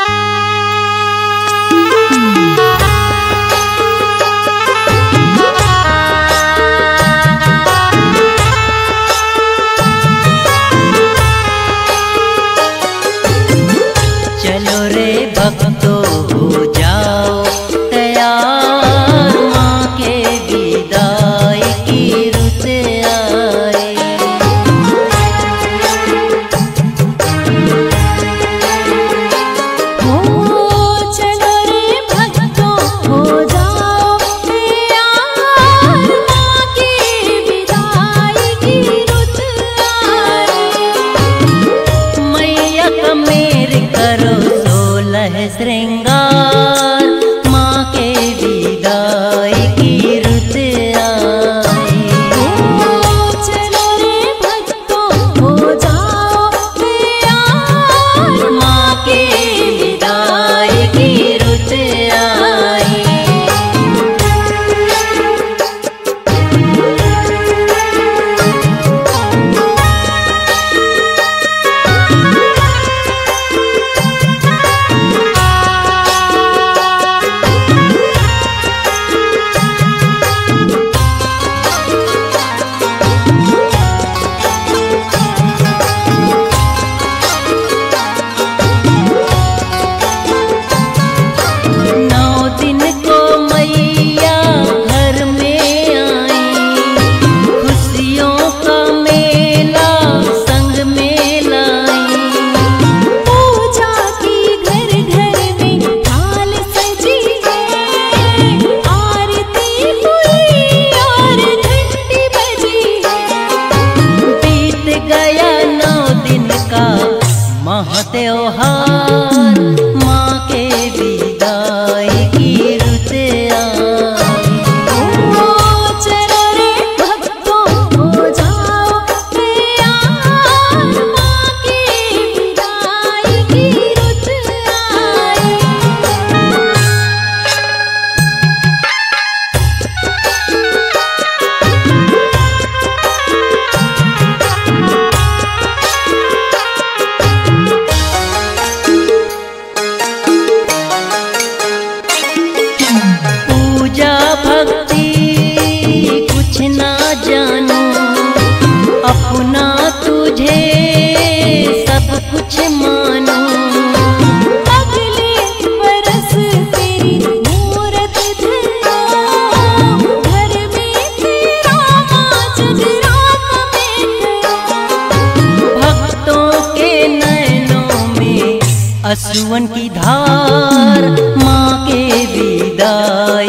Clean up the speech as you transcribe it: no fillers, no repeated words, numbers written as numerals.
चलो रे भक्तों हो जाओ तैयार, माँ के विदाई की रुत आई। हो चलो रे भक्तों हो जाओ तैयार, माँ की विदाई की रुत आई। मैया का मेर करो श्रृंगार, माँ के विदाई की रुत आई। चलो रे भक्तों हो जाओ तैयार, माँ के विदाई की रुत आई। त्योहार, माँ के विदाई की रुत आई। चलो रे भक्तों हो जाओ तैयार, माँ की विदाई की रुत आई। अपना तुझे सब कुछ मानो, अगले बरस तेरी मूरत धरो, घर में तेरा माँ जगराता में करो। भक्तों के नैनों में आंसुओं की धार, माँ के विदाई